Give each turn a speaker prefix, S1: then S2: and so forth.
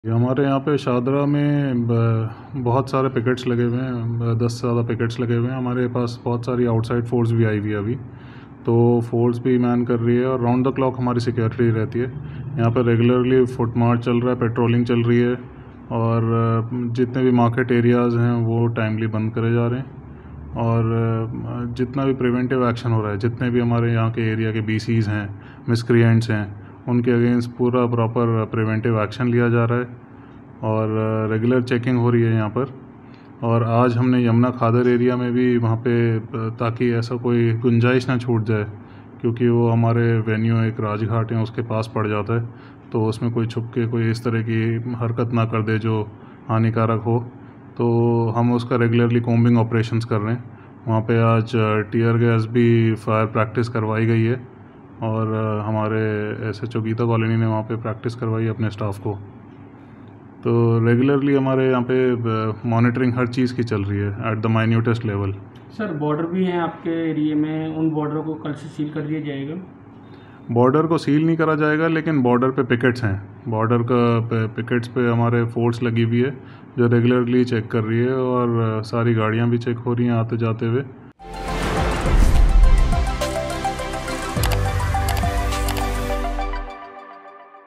S1: ये हमारे यहाँ पे शादरा में बहुत सारे पिकेट्स लगे हुए हैं, 10 से ज़्यादा पिकेट्स लगे हुए हैं। हमारे पास बहुत सारी आउटसाइड फोर्स भी आई हुई है अभी, तो फोर्स भी मैन कर रही है और राउंड द क्लॉक हमारी सिक्योरिटी रहती है। यहाँ पे रेगुलरली फुट मार्च चल रहा है, पेट्रोलिंग चल रही है और जितने भी मार्केट एरियाज़ हैं वो टाइमली बंद करे जा रहे हैं। और जितना भी प्रिवेंटिव एक्शन हो रहा है, जितने भी हमारे यहाँ के एरिया के बीसीज़ हैं, मिसक्रिएंट्स हैं, उनके अगेंस्ट पूरा प्रॉपर प्रिवेंटिव एक्शन लिया जा रहा है और रेगुलर चेकिंग हो रही है यहाँ पर। और आज हमने यमुना खादर एरिया में भी वहाँ पे, ताकि ऐसा कोई गुंजाइश ना छूट जाए, क्योंकि वो हमारे वेन्यू एक राजघाट है उसके पास पड़ जाता है, तो उसमें कोई छुप के कोई इस तरह की हरकत ना कर दे जो हानिकारक हो, तो हम उसका रेगुलरली कॉम्बिंग ऑपरेशंस कर रहे हैं। वहाँ पे आज टीयर गैस भी फायर प्रैक्टिस करवाई गई है और हमारे एसएचओ गीता कॉलोनी ने वहाँ पे प्रैक्टिस करवाई अपने स्टाफ को। तो रेगुलरली हमारे यहाँ पे मॉनिटरिंग हर चीज़ की चल रही है at the minutest level.
S2: Sir border भी हैं आपके एरिए में, उन बॉर्डरों को कल से सील कर दिया जाएगा?
S1: बॉर्डर को सील नहीं करा जाएगा, लेकिन बॉर्डर पे पिकेट्स हैं। बॉर्डर का पिकेट्स पे हमारे फोर्स लगी हुई है जो रेगुलरली चेक कर रही है और सारी गाड़ियाँ भी चेक हो रही हैं आते जाते हुए।